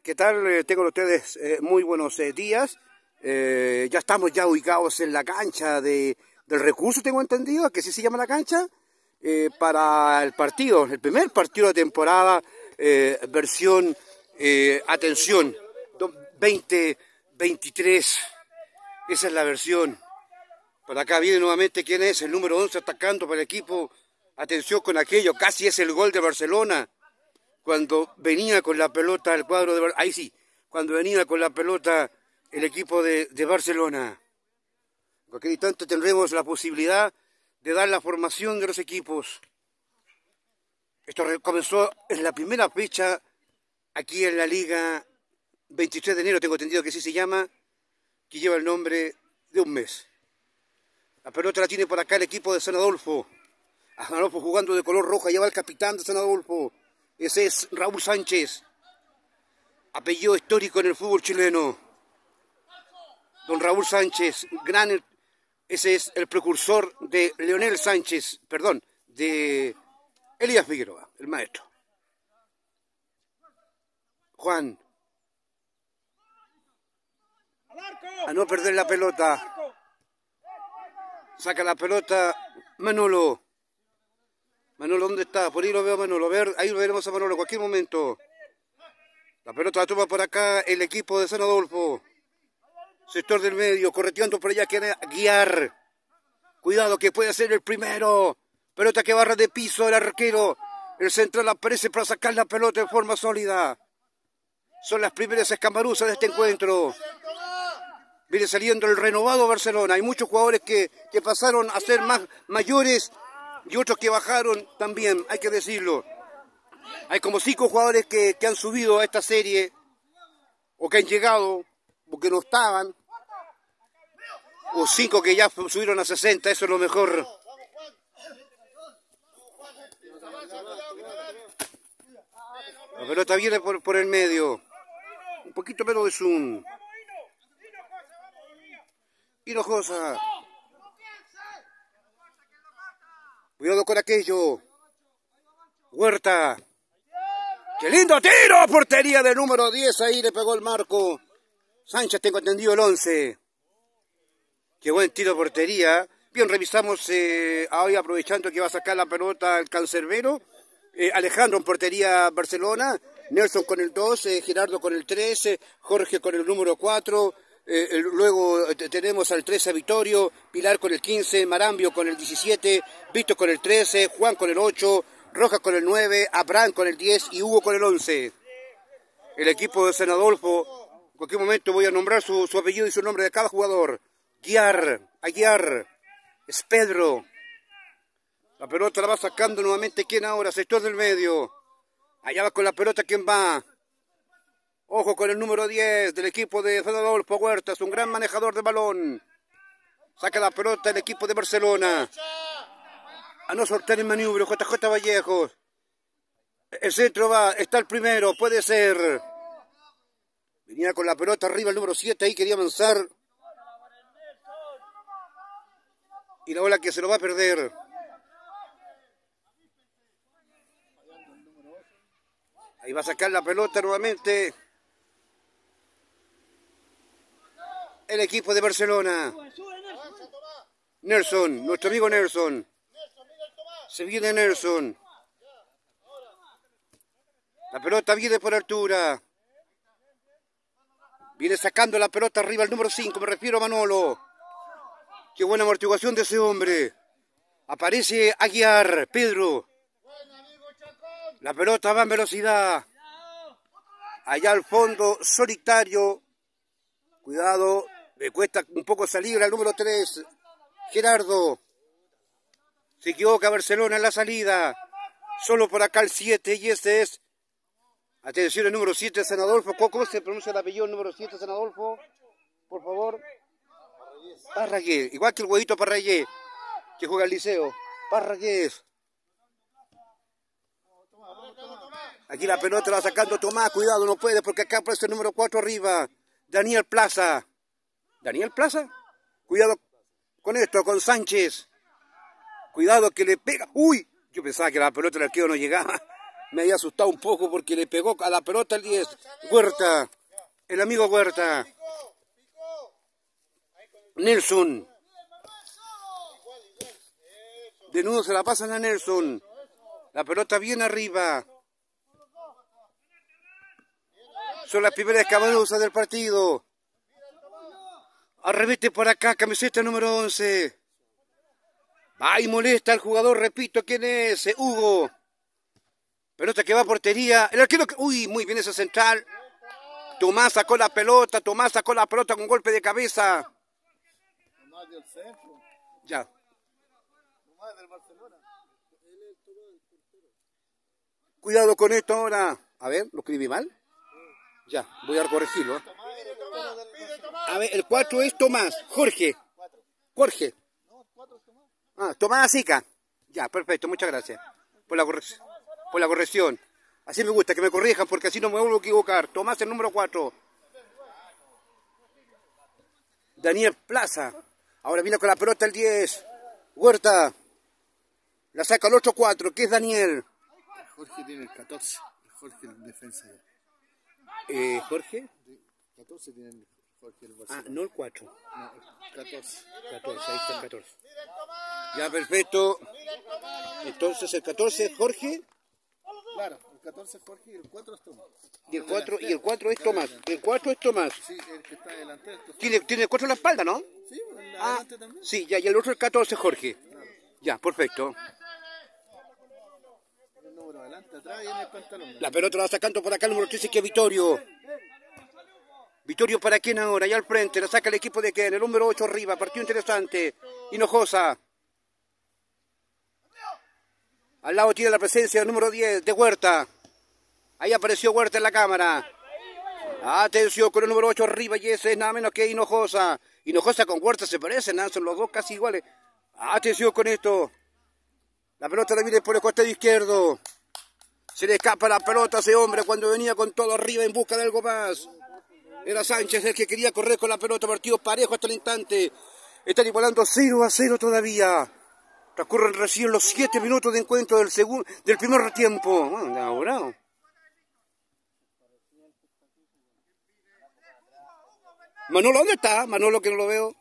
¿Qué tal? Tengan ustedes muy buenos días. Ya estamos ya ubicados en la cancha del Recurso, tengo entendido, que sí se llama la cancha, para el partido, el primer partido de temporada, versión, atención, 2023. Esa es la versión. Por acá viene nuevamente quién es, el número 11 atacando para el equipo. Atención con aquello, casi es el gol de Barcelona. Cuando venía con la pelota el cuadro de... Ahí sí, cuando venía con la pelota el equipo de Barcelona. En cualquier instante tendremos la posibilidad de dar la formación de los equipos. Esto comenzó en la primera fecha aquí en la Liga 23 de enero, tengo entendido que sí se llama, que lleva el nombre de un mes. La pelota la tiene por acá el equipo de San Adolfo. A San Adolfo jugando de color roja, lleva el capitán de San Adolfo. Ese es Raúl Sánchez, apellido histórico en el fútbol chileno. Don Raúl Sánchez, ese es el precursor de Leonel Sánchez, perdón, de Elías Figueroa, el maestro. Juan, a no perder la pelota. Saca la pelota Manolo. Manolo, ¿dónde está? Por ahí lo veo a Manolo. Ahí lo veremos a Manolo en cualquier momento. La pelota la toma por acá el equipo de San Adolfo. Sector del medio, correteando por allá, quiere guiar. Cuidado que puede ser el primero. Pelota que barra de piso el arquero. El central aparece para sacar la pelota en forma sólida. Son las primeras escamaruzas de este encuentro. Viene saliendo el renovado Barcelona. Hay muchos jugadores que pasaron a ser más mayores y otros que bajaron también, hay que decirlo. Hay como 5 jugadores que han subido a esta serie, o que han llegado, o que no estaban, o 5 que ya subieron a 60, eso es lo mejor. La pelota viene por el medio, un poquito menos de zoom. Hinojosa. Cuidado con aquello. Huerta. ¡Qué lindo tiro! Portería del número 10. Ahí le pegó el marco. Sánchez, tengo entendido, el 11. Qué buen tiro de portería. Bien, revisamos hoy aprovechando que va a sacar la pelota el cancerbero. Alejandro en portería Barcelona. Nelson con el 2. Gerardo con el 3. Jorge con el número 4. Luego tenemos al 13 Vittorio, Pilar con el 15, Marambio con el 17, Vito con el 13, Juan con el 8, Rojas con el 9, Abraham con el 10 y Hugo con el 11. El equipo de San Adolfo, en cualquier momento voy a nombrar su apellido y su nombre de cada jugador. Aguiar, es Pedro. La pelota la va sacando nuevamente, ¿quién ahora? Sector del medio. Allá va con la pelota, ¿quién va? Ojo con el número 10 del equipo de San Adolfo, Huerta, es un gran manejador de balón. Saca la pelota el equipo de Barcelona. A no soltar el maniobro, JJ Vallejos. El centro va, está el primero, puede ser. Venía con la pelota arriba el número 7, ahí quería avanzar. Y la bola que se lo va a perder. Ahí va a sacar la pelota nuevamente el equipo de Barcelona. Nelson, nuestro amigo Nelson. Se viene Nelson. La pelota viene por altura. Viene sacando la pelota arriba el número 5, me refiero a Manolo. Qué buena amortiguación de ese hombre. Aparece Aguiar, Pedro. La pelota va en velocidad. Allá al fondo, solitario. Cuidado. Le cuesta un poco salir al número 3, Gerardo. Se equivoca Barcelona en la salida. Solo por acá el 7 y este es... Atención, el número 7, San Adolfo. ¿Cómo se pronuncia el apellido número 7, San Adolfo? Por favor. Parragués. Igual que el huevito Parragués, que juega al Liceo. Parragués. Aquí la pelota la va sacando Tomás. Cuidado, no puede porque acá aparece el número 4 arriba. Daniel Plaza. ¿Daniel Plaza? Cuidado con esto, con Sánchez. Cuidado que le pega. ¡Uy! Yo pensaba que la pelota del arquero no llegaba. Me había asustado un poco porque le pegó a la pelota el 10. Huerta, el amigo Huerta. Nelson. De nuevo se la pasan a Nelson. La pelota bien arriba. Son las primeras escabalosas del partido. Arremete por acá, camiseta número 11. Va y molesta al jugador, repito, ¿quién es? Hugo. Pelota que va a portería. El arquero que... Uy, muy bien ese central. Tomás sacó la pelota con golpe de cabeza. Ya. Cuidado con esto ahora. A ver, ¿lo escribí mal? Ya, voy a corregirlo. A ver, el 4 es Tomás. Jorge. Ah, Tomás Asica. Ya, perfecto, muchas gracias por la corrección. Así me gusta, que me corrijan porque así no me vuelvo a equivocar. Tomás el número 4. Daniel Plaza. Ahora viene con la pelota el 10. Huerta. La saca el otro 4, que es Daniel. Jorge tiene el 14. Jorge el defensa ya. Jorge. 14 tiene el Jorge el Ah, no el 4. No, el 14. 14, ahí está el 14. Ya, perfecto. Entonces el 14 es Jorge. Claro, el 14 es Jorge y el 4 es Tomás. Y el 4 es Tomás. El 4 es Tomás. Sí, el que está delantero. Tiene el 4 en la espalda, ¿no? Sí, adelante también. Sí, ya, y el otro el 14 es Jorge. Claro. Ya, perfecto. El número adelante, atrás y en el pantalón. La pelota la va sacando por acá el número 13, que es Vittorio. Vittorio para quién ahora, allá al frente, la saca el equipo de Ken, el número 8 arriba, partido interesante. Hinojosa. Al lado tiene la presencia del número 10 de Huerta. Ahí apareció Huerta en la cámara. Atención con el número 8 arriba y ese es nada menos que Hinojosa. Hinojosa con Huerta se parecen, son los dos casi iguales. Atención con esto. La pelota la viene por el costado izquierdo. Se le escapa la pelota a ese hombre cuando venía con todo arriba en busca de algo más. Era Sánchez el que quería correr con la pelota, partido parejo hasta el instante. Están igualando 0-0 todavía. Transcurren recién los 7 minutos de encuentro del primer tiempo. Ahora. Manolo, ¿dónde está? Manolo, que no lo veo.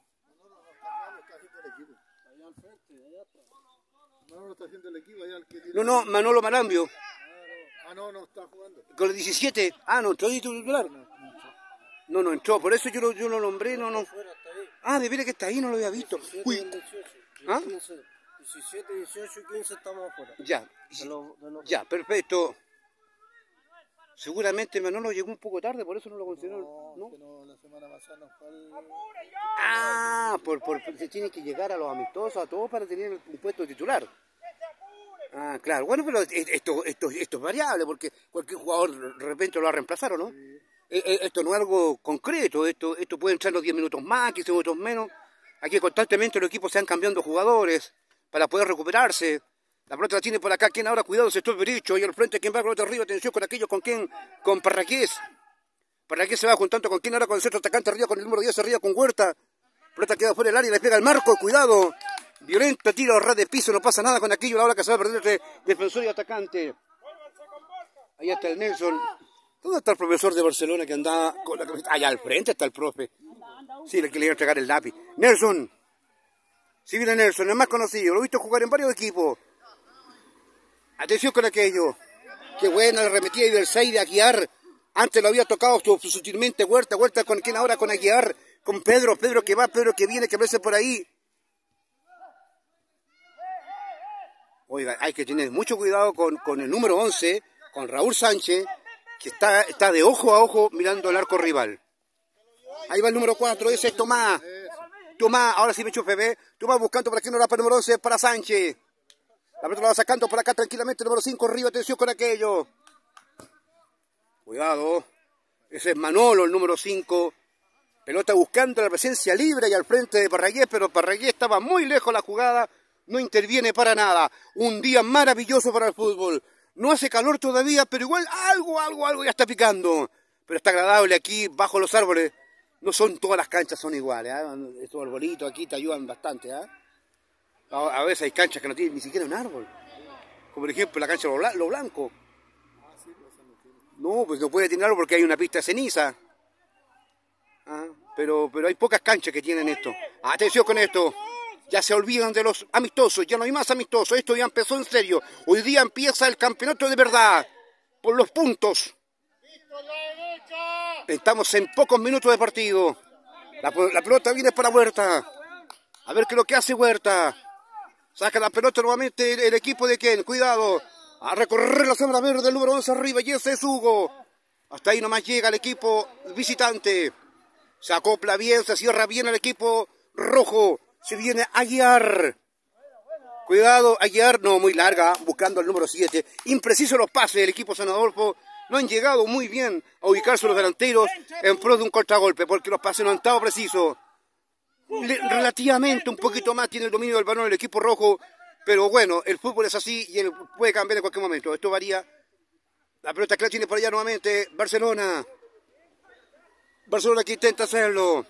Manolo está haciendo el equipo allá. No, Manolo Marambio. Ah, no, está jugando. Con el 17. Ah, no, entró titular. No entró, por eso yo lo nombré, no. Ah, de veras que está ahí, no lo había visto. Uy. ¿Ah? 17, 18 y 15 estamos afuera. Ya, perfecto. Seguramente Manolo llegó un poco tarde, por eso no lo considero. No, la semana pasada no fue el... Ah, se tiene que llegar a los amistosos, a todos para tener un puesto titular. Ah, claro. Bueno, pero esto es variable, porque cualquier jugador de repente lo va a reemplazar, ¿o no? Sí. Esto no es algo concreto, esto puede entrar los 10 minutos más, 15 minutos menos. Aquí constantemente los equipos se han cambiando jugadores para poder recuperarse. La pelota la tiene por acá, quien ahora, cuidado, sector derecho, y al frente, quien va con el otro arriba, atención con aquellos, con Parraqués. Parraqués se va juntando con quien ahora, con el centro atacante arriba, con el número 10 arriba, con Huerta. Pelota queda fuera del área, le pega el marco, cuidado. Violento tiro, ras de piso, no pasa nada con aquello, la hora que se va a perder entre defensor y atacante. Ahí está el Nelson. ¿Dónde está el profesor de Barcelona que andaba con la camiseta? Allá al frente está el profe. Sí, el que le iba a entregar el lápiz. Nelson. Sí, viene Nelson, el más conocido. Lo he visto jugar en varios equipos. Atención con aquello. Qué buena la arremetida y del 6 de Aguiar. Antes lo había tocado sutilmente Huerta con quien ahora con Aguiar. Con Pedro que va, Pedro que viene, que aparece por ahí. Oiga, hay que tener mucho cuidado con el número 11, con Raúl Sánchez, que está de ojo a ojo mirando el arco rival. Ahí va el número 4, ese es Tomás. Tomás, ahora sí me chupe, ¿ve? Tomás buscando para que no la para el número 11 para Sánchez. La pelota la va sacando por acá tranquilamente, el número 5 arriba, atención con aquello. Cuidado, ese es Manolo, el número 5. Pelota buscando la presencia libre y al frente de Parragués, pero Parragués estaba muy lejos de la jugada, no interviene para nada. Un día maravilloso para el fútbol. No hace calor todavía, pero igual algo ya está picando. Pero está agradable aquí, bajo los árboles. No son todas las canchas son iguales, ¿eh? Estos arbolitos aquí te ayudan bastante, ¿eh? A veces hay canchas que no tienen ni siquiera un árbol. Como por ejemplo la cancha de Lo Blanco. No, pues no puede tirarlo porque hay una pista de ceniza. Ah, pero hay pocas canchas que tienen esto. Atención con esto. Ya se olvidan de los amistosos, ya no hay más amistosos. Esto ya empezó en serio. Hoy día empieza el campeonato de verdad. Por los puntos. Estamos en pocos minutos de partido. La pelota viene para Huerta. A ver qué es lo que hace Huerta. Saca la pelota nuevamente el equipo de Ken. Cuidado. A recorrer la sombra verde del número 11 arriba. Y ese es Hugo. Hasta ahí nomás llega el equipo visitante. Se acopla bien, se cierra bien el equipo rojo. Se viene Aguiar. Cuidado, Aguiar. No, muy larga. Buscando el número 7. Impreciso los pases del equipo San Adolfo. No han llegado muy bien a ubicarse los delanteros en pro de un contragolpe. Porque los pases no han estado precisos. Relativamente un poquito más tiene el dominio del balón el equipo rojo. Pero bueno, el fútbol es así y él puede cambiar en cualquier momento. Esto varía. La pelota que la tiene por allá nuevamente Barcelona. Barcelona que intenta hacerlo.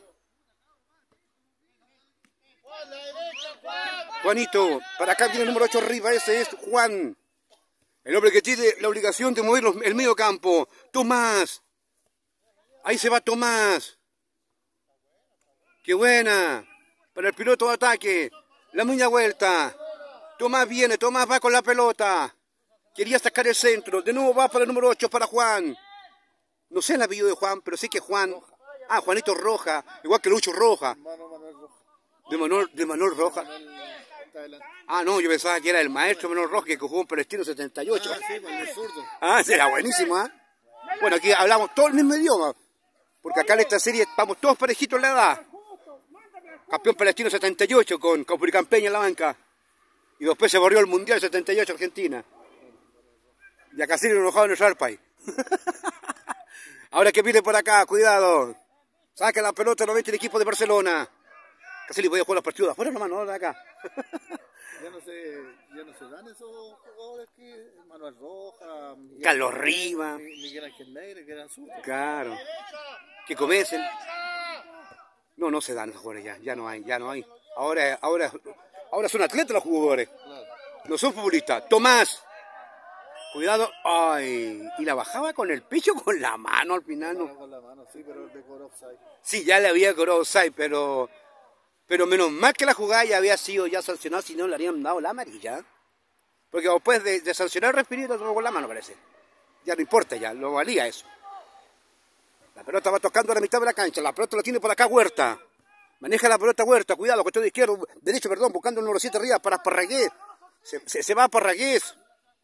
Juanito, para acá viene el número 8 arriba, ese es Juan. El hombre que tiene la obligación de mover el medio campo. Tomás. Ahí se va Tomás. Qué buena. Para el piloto de ataque. La muña vuelta. Tomás viene, Tomás va con la pelota. Quería sacar el centro. De nuevo va para el número 8, para Juan. No sé el apellido de Juan, pero sé que Juan. Ah, Juanito Roja. Igual que Lucho Roja. De Manuel Roja. Ah, no, yo pensaba que era el maestro Manuel Roja que jugó en Palestino 78. Ah, sí, con el zurdo. Ah, será buenísimo, ¿ah? Bueno, aquí hablamos todo el mismo idioma. Porque acá en esta serie vamos todos parejitos en la edad. Campeón Palestino 78 con Puricampeña en la banca. Y después se borrió el Mundial 78 Argentina. Y acá sí lo enojado en el Sharpay. Ahora que viene por acá, cuidado. Saca la pelota nuevamente el equipo de Barcelona. Casi le voy a jugar los partidos de afuera nomás, no de acá. Ya no se dan esos jugadores que Manuel Roja, Carlos Riva, Miguel Ángel Neire, que eran zurdos. Claro. Que comiencen. No se dan esos jugadores ya no hay. Ahora son atletas los jugadores. Claro. No son futbolistas. Tomás. Cuidado. Ay. Y la bajaba con el pecho o con la mano al final. No. Con la mano, sí, pero de offside. Sí, ya le había cobrado offside, pero menos mal que la jugada ya había sido ya sancionada, si no le habrían dado la amarilla. Porque después de sancionar el referido, tomó con la mano, parece. Ya no importa, ya lo valía eso. La pelota va tocando a la mitad de la cancha. La pelota la tiene por acá Huerta. Maneja la pelota Huerta. Cuidado, costado derecho, buscando el número 7 arriba para Parragués. Se va a Parragués.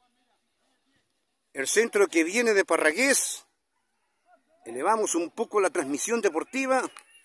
El centro que viene de Parragués. Elevamos un poco la transmisión deportiva.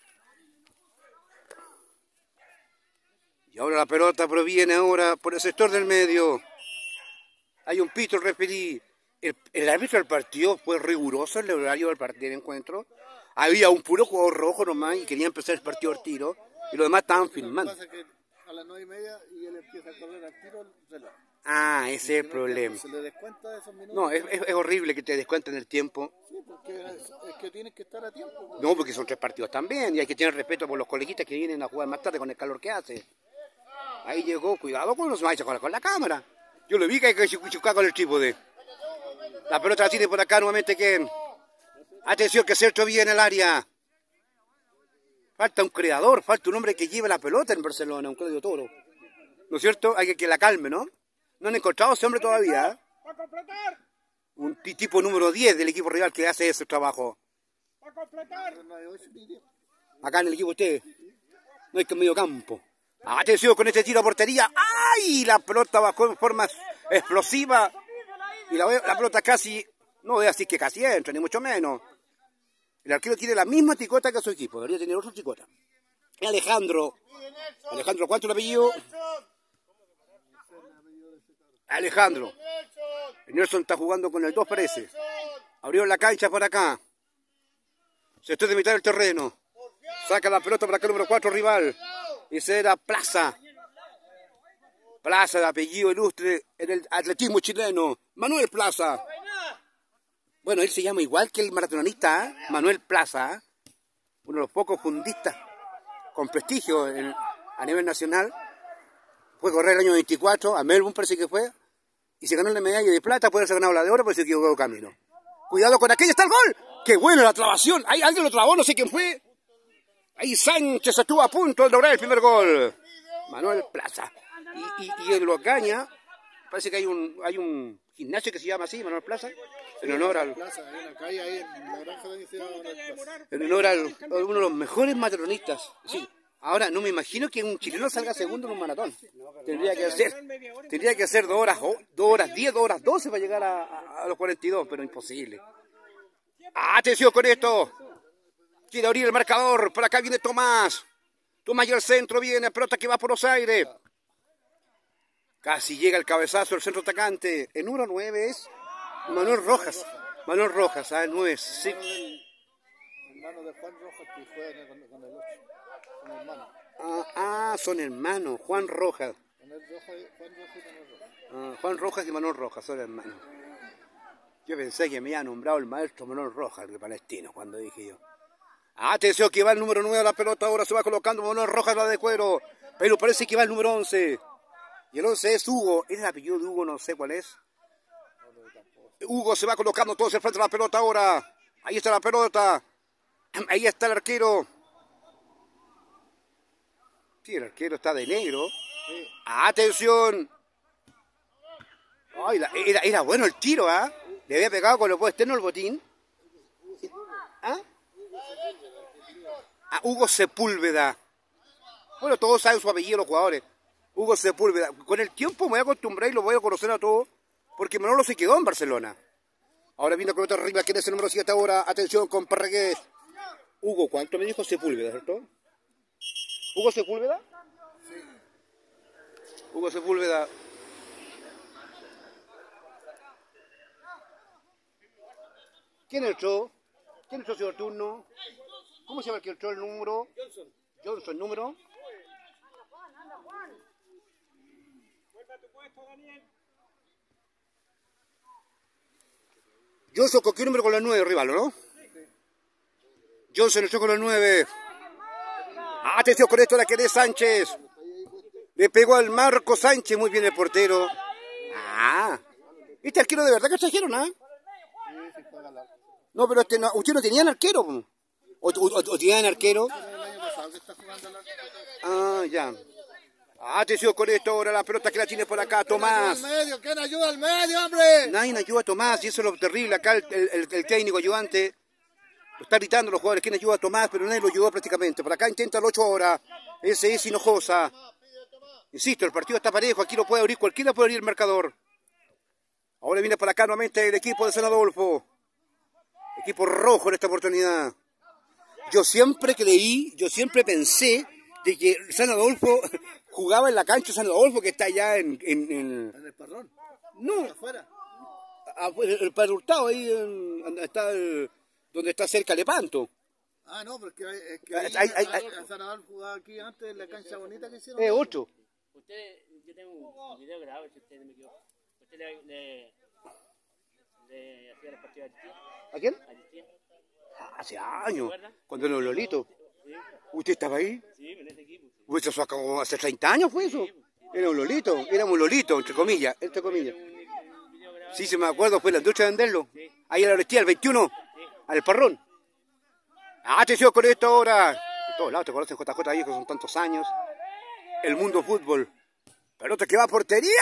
Y ahora la pelota proviene ahora por el sector del medio. Hay un pito referí. El árbitro del partido fue riguroso en el horario del encuentro. Había un puro jugador rojo nomás y quería empezar el partido al tiro. Y los demás estaban filmando. Lo que pasa es que a las 9:30 y él empieza a correr al tiro, reloj. Ah, ese es el problema. ¿Se le descuenta esos minutos? No, es horrible que te descuenten el tiempo. Sí, porque es que tienes que estar a tiempo. No, porque son 3 partidos también. Y hay que tener respeto por los coleguitas que vienen a jugar más tarde con el calor que hace. Ahí llegó, cuidado con los maestros con la cámara. Yo lo vi que hay que chocar con el trípode. La pelota la tiene por acá nuevamente Ken. Atención que Sergio viene en el área. Falta un creador, falta un hombre que lleve la pelota en Barcelona, un Claudio Toro. ¿No es cierto? Hay que la calme, ¿no? No han encontrado a ese hombre todavía, ¿eh? Un tipo número 10 del equipo rival que hace ese trabajo. Acá en el equipo usted. No hay que medio campo. Atención con este tiro a portería. ¡Ay! La pelota bajó en forma explosiva. Y la pelota casi, no voy a decir que casi entra, ni mucho menos. El arquero tiene la misma ticota que su equipo. Debería tener otra ticota. Alejandro. Alejandro, ¿cuánto el apellido? Alejandro. Nelson está jugando con el 2, parece. Abrió la cancha por acá. Se está de mitad del terreno. Saca la pelota para acá el número 4 rival. Y ese era Plaza. Plaza de apellido ilustre en el atletismo chileno. Manuel Plaza. Bueno, él se llama igual que el maratonista, ¿eh? Manuel Plaza. ¿Eh? Uno de los pocos fundistas con prestigio a nivel nacional. Fue a correr el año 24, a Melbourne parece que fue. Y se ganó la medalla de plata, puede haber ganado la de oro, pero se equivocó de camino. Cuidado con aquella, está el gol. ¡Qué buena la trabación! Ahí alguien lo trabó, no sé quién fue. Ahí Sánchez estuvo a punto de lograr el primer gol. Manuel Plaza. Y en Locaña, parece que hay un gimnasio que se llama así, Manuel Plaza, en honor al... En honor a uno de los mejores matronistas. Sí. Ahora, no me imagino que un chileno salga segundo en un maratón. Tendría que ser 2 horas 10, 2 horas 12 para llegar a los 42, pero imposible. ¡Atención con esto! Quiere abrir el marcador. Por acá viene Tomás. Tomás y el centro viene. Pelota que va por los aires. Casi llega el cabezazo del centro atacante. El número 9 es Manuel Rojas. Manuel Rojas, el 9. Sí. Hermano de Juan Rojas que juega con el 8. Son hermanos. Son hermanos. Juan Rojas. Juan Rojas y Manuel Rojas. Juan Rojas y Manuel Rojas son hermanos. Yo pensé que me había nombrado el maestro Manuel Rojas, el palestino, cuando dije yo. Atención que va el número 9 a la pelota, ahora se va colocando Manuel Rojas, la de cuero. Pero parece que va el número 11. Y el 11 es Hugo. ¿Es el apellido de Hugo? No sé cuál es. Hugo se va colocando todo el frente de la pelota ahora. Ahí está la pelota. Ahí está el arquero. Sí, el arquero está de negro. Sí. Atención. Ay, era bueno el tiro, ¿ah? Le había pegado con el puesto externo el botín. ¿Ah? Hugo Sepúlveda. Bueno, todos saben su apellido los jugadores. Hugo Sepúlveda. Con el tiempo me voy a acostumbrar y lo voy a conocer a todos. Porque Manolo se quedó en Barcelona. Ahora viene con otra arriba. ¿Quién es el número 7 ahora? Atención con Parragués. Hugo, ¿cuánto me dijo Sepúlveda, cierto? ¿Hugo Sepúlveda? Sí. Hugo Sepúlveda. ¿Quién entró? ¿Quién entró, señor turno? ¿Cómo se llama el que entró el número? Johnson, número. Johnson, ¿con qué número? Con la 9, rival, ¿no? Johnson entró con la 9. Atención con esto, la que de Sánchez. Le pegó al Marco Sánchez, muy bien el portero. Este arquero de verdad que trajeron, ¿ah? No, pero usted no tenían arquero. ¿O tenían arquero? Ya. Atención con esto, ahora la pelota que la tiene por acá, Tomás. ¿Quién ayuda al medio, hombre? Nadie ayuda a Tomás, y eso es lo terrible. Acá el técnico ayudante lo está gritando los jugadores. ¿Quién ayuda a Tomás? Pero nadie lo ayudó prácticamente. Por acá intenta el 8 ahora. Ese es Hinojosa. Insisto, el partido está parejo. Aquí lo puede abrir, cualquiera puede abrir el marcador. Ahora viene por acá nuevamente el equipo de San Adolfo. Equipo rojo en esta oportunidad. Yo siempre pensé de que San Adolfo jugaba en la cancha San Adolfo, que está allá en el Parrón. No. Afuera. El Padre Hurtado, ahí donde está cerca Lepanto. No, porque San Adolfo jugaba aquí antes en la cancha bonita que hicieron. 8. Yo tengo un video grabado, si usted me equivoco. Usted le hacía las partidas a Aristía. ¿A quién? A Aristía. Hace años, cuando era Lolito. Sí. ¿Usted estaba ahí? Sí, en ese equipo. Sí. Pues eso como hace 30 años fue eso. Era un Lolito, éramos un Lolito, entre comillas. Sí, se me acuerdo, fue la industria de venderlo. Sí. Ahí en la Aristía, el 21, sí. Al Parrón. Atención con esto ahora. De todos lados te conocen JJ ahí, que son tantos años. El mundo fútbol. Pelota que va a portería.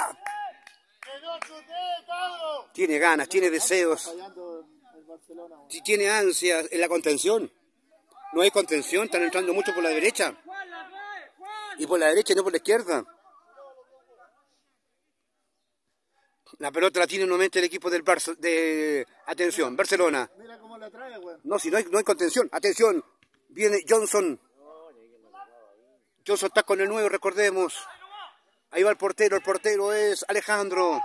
Tiene ganas, tiene deseos. Tiene ansias en la contención. No hay contención, están entrando mucho por la derecha. Y por la derecha y no por la izquierda. La pelota la tiene nuevamente el equipo del atención, Barcelona. Mira cómo la trae, güey. No, si no hay contención. Atención, viene Johnson. Johnson está con el 9, recordemos. Ahí va el portero es Alejandro.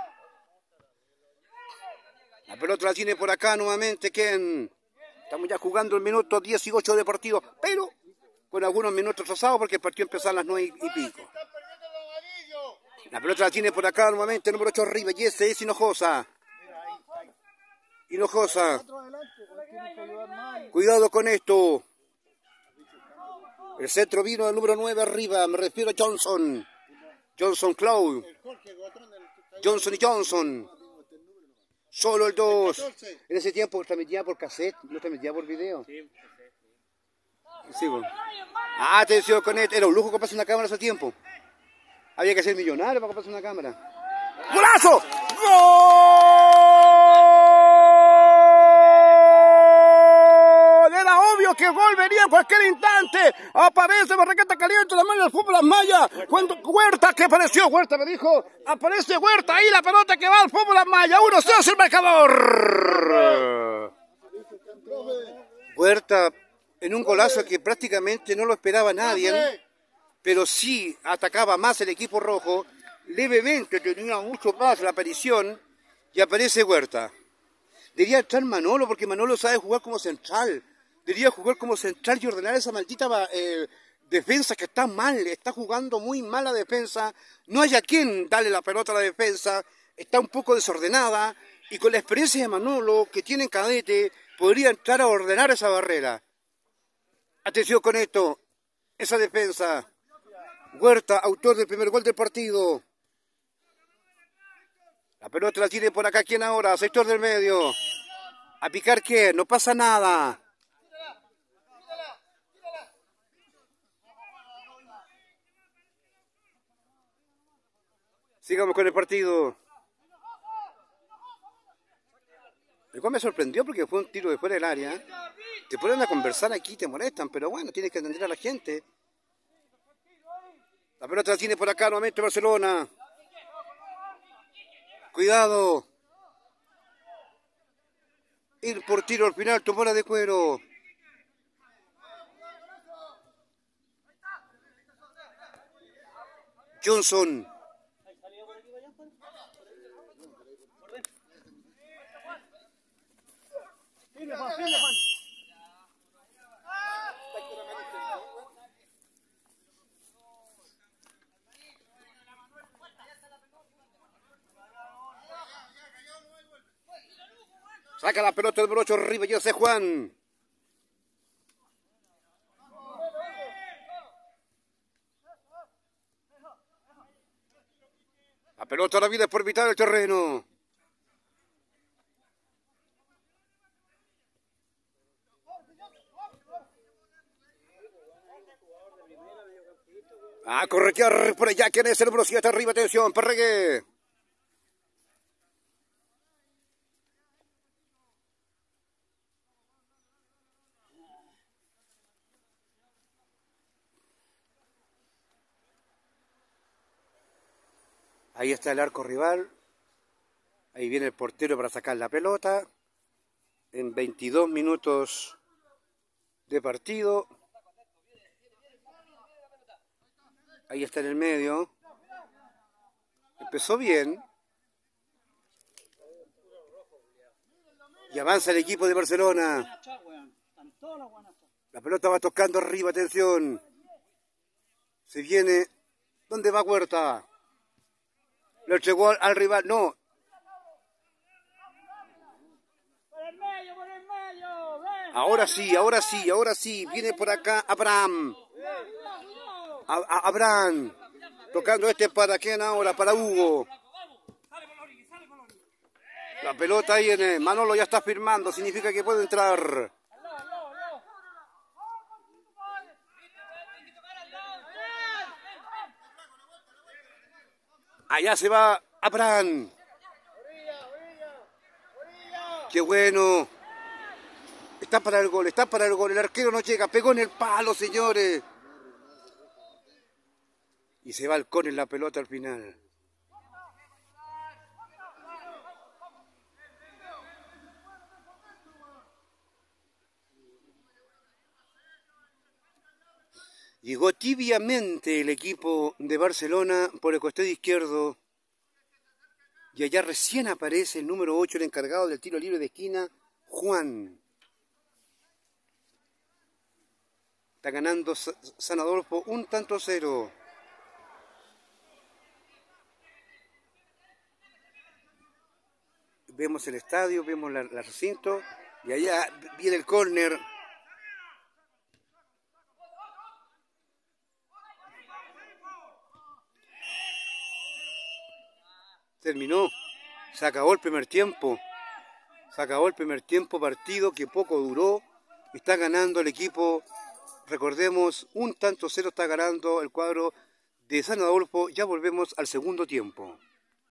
La pelota la tiene por acá nuevamente, Ken. Estamos ya jugando el minuto 18 de partido, pero con algunos minutos atrasados porque el partido empezó a las 9 y pico. La pelota la tiene por acá nuevamente, número 8 arriba, y ese es Hinojosa. Hinojosa. Cuidado con esto. El centro vino del número 9 arriba, me refiero a Johnson. Johnson Cloud. Johnson y Johnson. Solo el 2. 14. En ese tiempo transmitía por cassette, no transmitía por video. Sí, Sí, bueno. Atención con esto. Era un lujo comprarse una cámara a ese tiempo. Había que ser millonario para comprarse una cámara. ¡Golazo! ¡Gol! Era obvio que el gol venía en cualquier instante. Aparece Barraqueta caliente, la mano del fútbol, las mallas. Cuando Huerta, que apareció, Huerta me dijo, aparece Huerta ahí, la pelota que va al fútbol, las mallas. 1-0 el marcador. Huerta en un golazo que prácticamente no lo esperaba nadie, pero sí atacaba más el equipo rojo, levemente tenía mucho más la aparición, y aparece Huerta. Debería entrar Manolo, porque Manolo sabe jugar como central, debería jugar como central y ordenar esa maldita defensa que está mal, está jugando muy mal la defensa, no hay a quien darle la pelota a la defensa, está un poco desordenada, y con la experiencia de Manolo, que tiene en cadete, podría entrar a ordenar esa barrera. Atención con esto, esa defensa. Huerta, autor del primer gol del partido. La pelota la tiene por acá, ¿quién ahora? Sector del medio. A picar quién, no pasa nada. Sigamos con el partido. El cual me sorprendió porque fue un tiro de fuera del área. Te ponen a conversar aquí, te molestan, pero bueno, tienes que atender a la gente. La pelota la tiene por acá nuevamente Barcelona. Cuidado. Ir por tiro al final, tu bola de cuero. Johnson. Saca la pelota del brocho arriba, José Juan. La pelota la viene por mitad del terreno. A corretear por allá, ¿quién es el número 7? Arriba, atención, Perregue. Ahí está el arco rival. Ahí viene el portero para sacar la pelota. En 22 minutos de partido. Ahí está en el medio. Empezó bien. Y avanza el equipo de Barcelona. La pelota va tocando arriba, atención. Se viene. ¿Dónde va Huerta? Lo entregó al rival, no. Ahora sí, ahora sí, ahora sí. Viene por acá Abraham. Abraham. Tocando para quién ahora, para Hugo. La pelota ahí en Manolo ya está firmando, significa que puede entrar. Allá se va Abraham. Qué bueno. Está para el gol, está para el gol. El arquero no llega, pegó en el palo, señores. Y se va al córner la pelota al final. Llegó tibiamente el equipo de Barcelona por el costado izquierdo. Y allá recién aparece el número 8, el encargado del tiro libre de esquina, Juan. Está ganando San Adolfo 1-0. Vemos el estadio, vemos el recinto. Y allá viene el córner. Terminó, se acabó el primer tiempo. Se acabó el primer tiempo, partido que poco duró. Está ganando el equipo, recordemos, 1-0 está ganando el cuadro de San Adolfo. Ya volvemos al segundo tiempo.